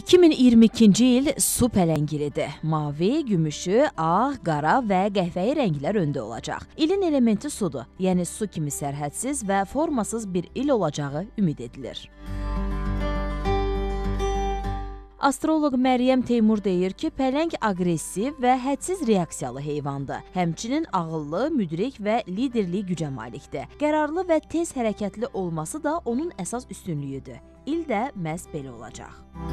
2022-ci il su pələngilidir. Mavi, gümüşü, ağ, qara və qəhvəyi rənglər öndə olacaq. İlin elementi sudur, yəni su kimi sərhədsiz və formasız bir il olacağı ümid edilir. Astroloq Məryəm Teymur deyir ki, pələng aqressiv və hədsiz reaksiyalı heyvandır. Həmçinin ağıllı, müdrik və liderli gücə malikdir. Qərarlı və tez hərəkətli olması da onun əsas üstünlüyüdür. İl də məhz belə olacaq.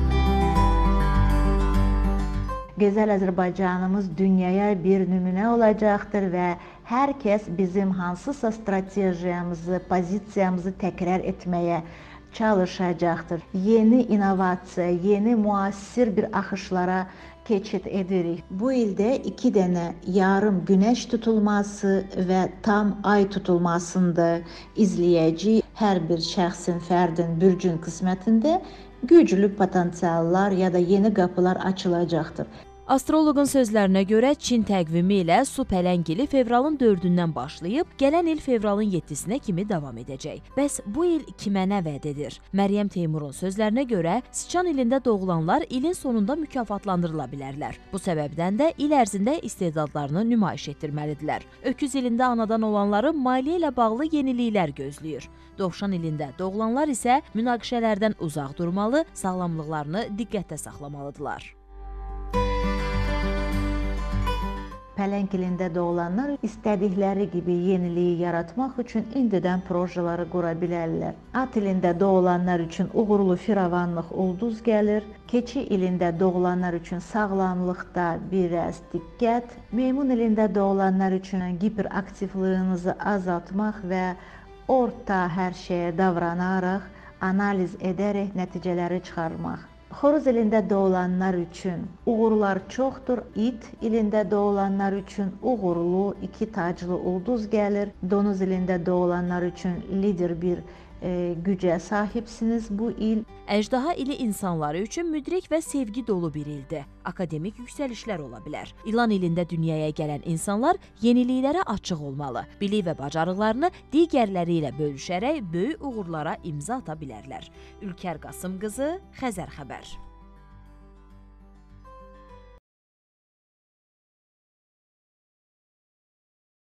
Gözəl Azərbaycanımız dünyaya bir nümunə olacaqdır və hər kəs bizim hansısa stratejiyamızı, pozisiyamızı təkrar etməyə çalışacaqdır. Yeni innovasiya, yeni müasir bir axışlara keçid edirik. Bu ildə 2 dənə yarım günəş tutulması və tam ay tutulmasında izləyəcəyik. Hər bir şəxsin, fərdin, bürcün qismətində güclü potensiallar ya da yeni qapılar açılacaqdır. Astroloqun sözlərinə görə Çin təqvimi ilə su pələngili fevralın 4-dən başlayıb, gələn il fevralın 7-sinə kimi davam edəcək. Bəs bu il kimə nə vəd edir? Məryəm Teymurun sözlərinə görə Sıçan ilində doğulanlar ilin sonunda mükafatlandırıla bilərlər. Bu səbəbdən də il ərzində istedadlarını nümayiş etdirməlidirlər. Öküz ilində anadan olanları maliyyə ilə bağlı yeniliklər gözləyir. Dovşan ilində doğulanlar isə münaqişələrdən uzaq durmalı, sağlamlıqlarını diqqətdə saxlamalıdırlar. Pələng ilində doğulanlar istədikləri kimi yeniliyi yaratmaq üçün indidən projeləri qura bilərlər. At ilində doğulanlar üçün uğurlu firavanlıq ulduz gəlir. Keçi ilində doğulanlar üçün sağlamlıqda biraz diqqət. Meymun ilində doğulanlar üçün hiperaktivliyinizi azaltmaq və orta hər şeyə davranaraq, analiz edərək nəticələri çıxarmaq. Xoruz ilində doğulanlar üçün uğurlar çoxdur. İt ilində doğulanlar üçün uğurlu 2 taclı ulduz gəlir. Donuz ilində doğulanlar üçün lider bir gücə sahibsiniz bu il. Əjdaha ili insanları üçün müdrik və sevgi dolu bir ildir. Akademik yüksəlişlər ola bilər. İlan ilində dünyaya gələn insanlar yeniliklərə açıq olmalı. Bilik və bacarıqlarını digərləri ilə bölüşərək böyük uğurlara imza ata bilərlər. Ülkər Qasım qızı, Xəzər xəbər.